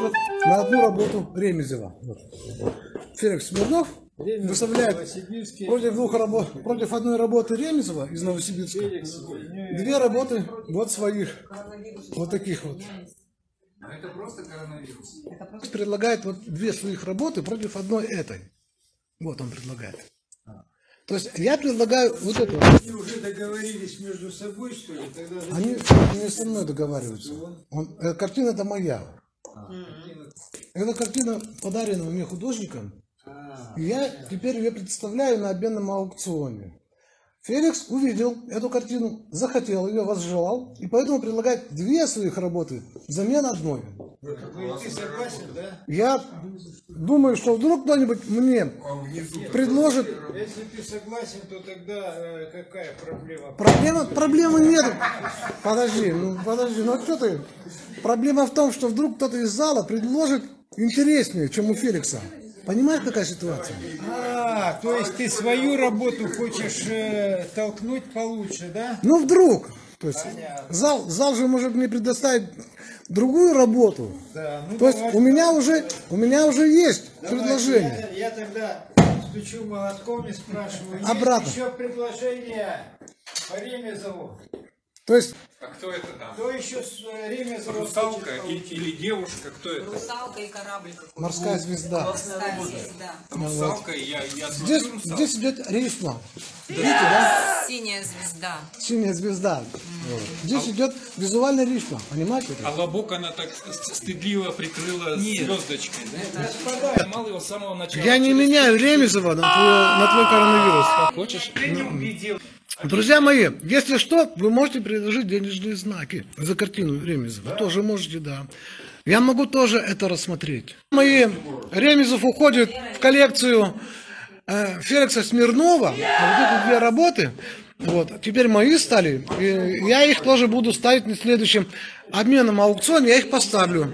вот на одну работу Ремезова. Вот. Феликс Смирнов выставляет против одной работы Ремезова из Новосибирска две работы вот своих, вот таких вот. Это просто коронавирус. Предлагает вот две своих работы против одной этой. Вот он предлагает. То есть я предлагаю вот это. Они уже договорились между собой, что ли? Тогда Они не со мной договариваются. Картина-то моя. Эта картина подарена мне художником. И я теперь ее представляю на обменном аукционе. Феликс увидел эту картину, захотел ее, возжелал, и поэтому предлагает две своих работы взамен одной. ты согласен, да? Я думаю, что вдруг кто-нибудь мне предложит... Если ты согласен, то тогда какая проблема? Проблемы нет. Подожди, ну что ты? Проблема в том, что вдруг кто-то из зала предложит интереснее, чем у Феликса. Понимаешь, какая ситуация? То есть ты свою работу хочешь толкнуть получше, да? Ну вдруг. То есть зал же может мне предоставить другую работу. Да, ну то есть у меня уже есть предложение. Я тогда стучу молотком и спрашиваю. Обратно. Есть еще предложение по Ремезову? То есть... А кто это там? Кто еще с Ремезову? Русалка или девушка? Кто это? Русалка и корабль какой-то. Морская звезда. Морская звезда. Русалка, я Здесь, смотрю русалку. здесь идет рифма. Видите, да? Синяя звезда. Синяя звезда. Вот. Здесь идет визуальная рифма. Понимаете? А лобок она так стыдливо прикрыла звездочкой, да? Я поймал его с самого начала. Я не меняю Ремезова на твой коронавирус. Хочешь? Друзья мои, если что, вы можете предложить денежные знаки за картину Ремезова. Тоже можете, да. Я могу тоже это рассмотреть. Ремезов уходит в коллекцию Феликса Смирнова, а вот эти две работы, вот, теперь мои стали, и я их тоже буду ставить на следующем обменном аукционе, я их поставлю.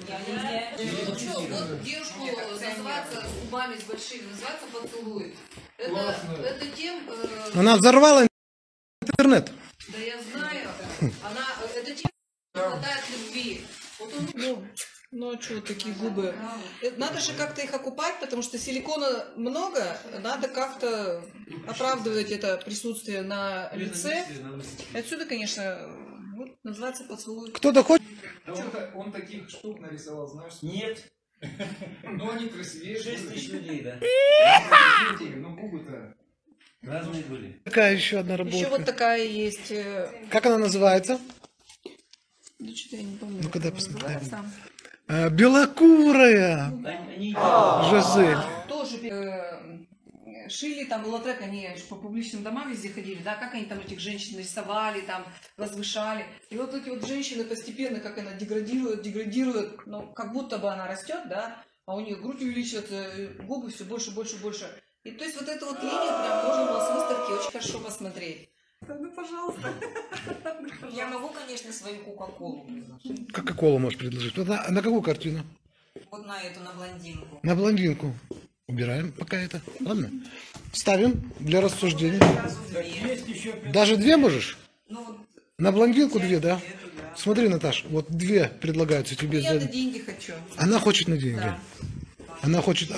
Вот девушку называется с губами с большими, называется поцелуй. Это тем... Она взорвала интернет. Да я знаю. Это тем, не хватает любви. Вот Ну а что, такие губы? Надо же как-то их окупать, потому что силикона много, надо как-то оправдывать это присутствие на лице. Отсюда, конечно, вот, называется поцелуй. Кто-то хочет? Он таких штук нарисовал, знаешь? Нет. Но они красивее. 6 тысяч людей, да? Но губы-то... Разные были. Какая еще одна работа? Еще вот такая есть. Как она называется? Да что-то я не помню. Ну-ка, дай посмотрим. Называется. Белокурая. Они... Жизель. Тоже шили, там Лотрек, они по публичным домам везде ходили, да, как они там этих женщин рисовали, там, возвышали. И вот эти вот женщины постепенно, как она деградирует, ну, как будто бы она растет, да, а у нее грудь увеличивается, губы все больше, больше, больше. И то есть вот эту вот линию прям можно было с выставки очень хорошо посмотреть. Ну, пожалуйста. Я могу, конечно, свою Кока-Колу предложить. Кока-колу можешь предложить. На какую картину? Вот на эту, на блондинку. На блондинку. Убираем пока это. Ладно. Ставим для рассуждения. Сразу две. Даже две можешь? Ну, вот, На блондинку две, да? Смотри, Наташ, вот две предлагаются тебе. Я на деньги хочу. Она хочет на деньги. Да. Она хочет...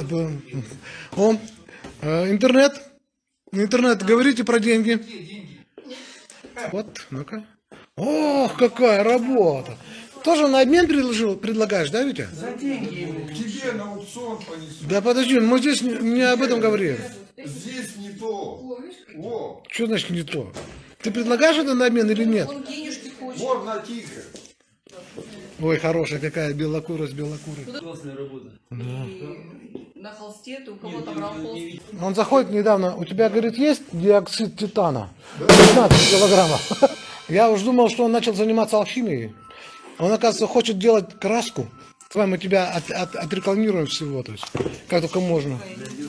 Интернет. Интернет, говорите про деньги. Вот, ну-ка. Ох, какая работа. Тоже на обмен предлагаешь, да, Витя? За деньги к тебе на аукцион понесу. Да подожди, мы здесь не об этом говорим. Здесь не то. О, Что значит не то? Ты предлагаешь это на обмен или нет? Он денежки хочет. вот на тигре. Ой, хорошая какая белокурая с белокурой. Классная работа. И на холсте, ты у кого там брал холст? Он заходит недавно, у тебя, говорит, есть диоксид титана? 15 килограммов. Я уж думал, что он начал заниматься алхимией. Он, оказывается, хочет делать краску. С вами мы тебя отрекламируем всего, то есть, как только можно.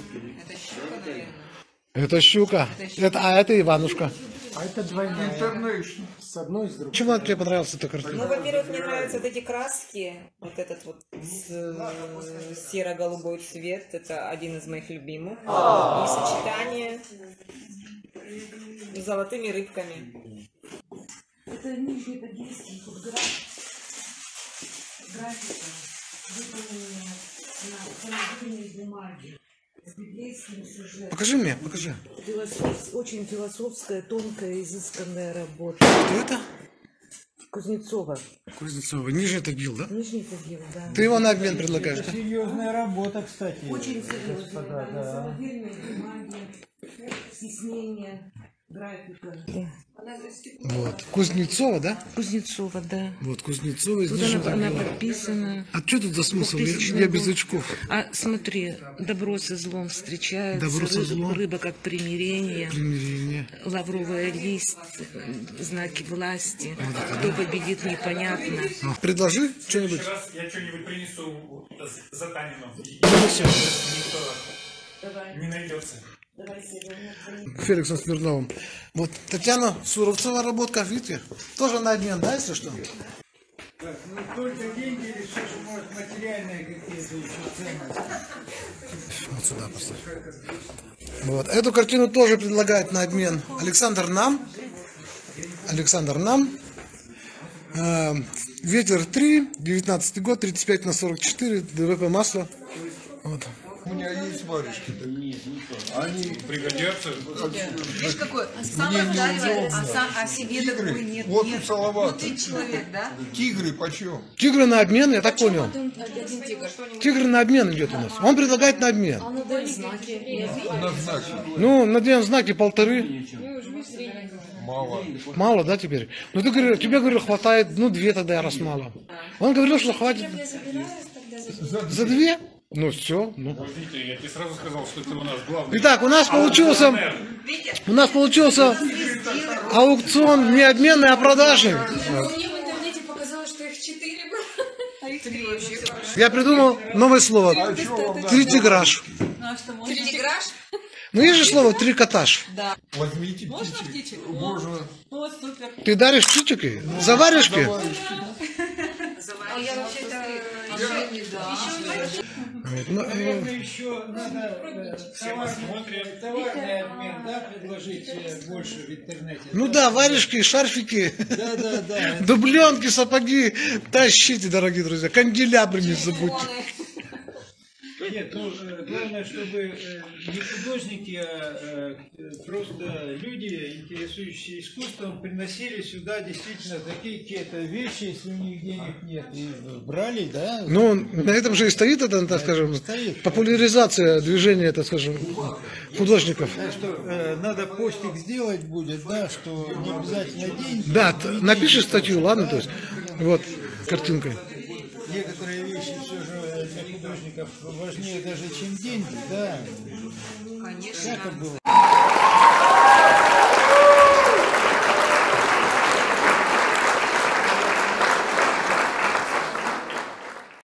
это щука, наверное. Это щука. Это Иванушка. А это двойная. Интернейшн. С одной и с другой. Почему тебе понравилась эта Ну, картина? во-первых, мне нравятся вот эти краски. Вот этот вот серо-голубой цвет. Это один из моих любимых. И сочетание с золотыми рыбками. Это ниже, это 10 графика. выполненная на самодельной бумаге с библейским сюжетом. Покажи мне, покажи. Очень философская, тонкая, изысканная работа. Кто это? Кузнецова. Кузнецова. Нижний Тагил, да? Нижний Тагил, да. Ты его на обмен предлагаешь, да? Серьезная работа, кстати. Очень серьезная, господа, да, на самодельной бумаге, стеснение, графика. Вот. Кузнецова, да? Кузнецова, да. Вот, Кузнецова из Тут Нижнего она Тагила. подписана. А что тут за смысл? 2000 Я без год. очков. А смотри, добро со злом встречается, Добро со злом. рыба как примирение, Примирение. лавровый лист, знаки власти. Кто победит, непонятно. Предложи что-нибудь. Я что-нибудь принесу за Танину. Принесем. Никто не найдется. Феликсом Смирновым. Вот Татьяна Суровцева работка, видите? Тоже на обмен, да, если что? Так, ну только деньги или все же может материальные какие-то еще ценности? Вот сюда поставь. Вот. Эту картину тоже предлагает на обмен Александр Нам. Александр Нам. Ветер 3, 19 год, 35/44, ДВП масло. Вот. У меня есть варежки-то. Они Пригодятся. Видишь, какой? Сам раздаривает, а себе такой нет. Вот нет. тут салават. Ну ты человек, да? Тигры почем? Тигры на обмен, я так понял. Один тигр. Тигр на обмен идет у нас. Он предлагает на обмен. На знаки. Ну, на день знаки 1,5. Мало. Мало, да, теперь? Ну, ты говоришь, тебе, говорю, хватает, ну, 2 тогда, раз мало. Он говорил, что хватит. За 2? Ну, все. Ну. Подождите, я тебе сразу сказал, что это у нас главный. Итак, у нас получился аукцион не обменный, а продажный. Мне в интернете показалось, что их 4 было. А их 3 вообще. Я придумал новое слово. Тритиграж. Тритиграж? Ну, есть же слово трикотаж. Да. Возьмите Можно птичек. птичек? Можно. О, супер. Ты даришь птички? За варежки? А я вообще-то Еще не да. Наверное, еще надо товарный обмен, да, предложить больше в интернете. Ну да, варежки, шарфики, Да. дубленки, сапоги. Тащите, дорогие друзья. Канделябры не забудьте. Нет, ну главное, чтобы не художники, а просто люди, интересующиеся искусством, приносили сюда действительно такие какие-то вещи, если у них денег нет, и брали, да? Ну, на этом же и стоит это, так скажем, Стоит. популяризация движения, так скажем, художников. Так что надо постик сделать будет, да, что не обязательно деньги. Да, напиши статью, ладно, то есть, вот, картинкой. Некоторые вещи все же для художников важнее даже, чем деньги, да. Конечно. Всяко было.